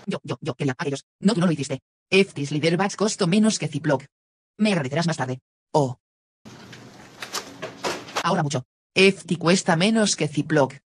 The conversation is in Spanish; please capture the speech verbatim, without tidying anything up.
Yo, yo, yo quería a ellos. No, tú no lo hiciste. Eftis Leaderbacks costó menos que Ziploc. Me agradecerás más tarde. Oh. Ahora mucho. Efti cuesta menos que Ziploc.